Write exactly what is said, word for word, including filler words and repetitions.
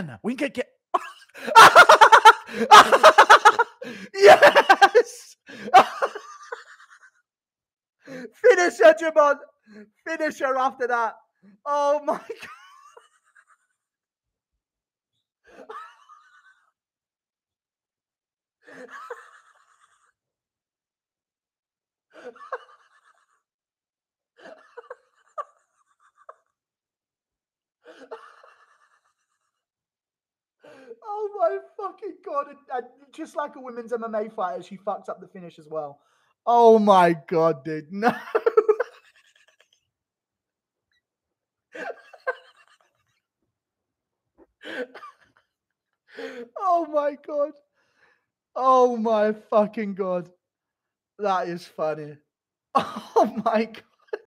can. We can get. Yes. Finish her, Jamon. Finish her after that. Oh my God. Oh my fucking God. And, and just like a women's M M A fighter, she fucks up the finish as well. Oh my God, dude. No. Oh my God. Oh my fucking God. That is funny. Oh my God.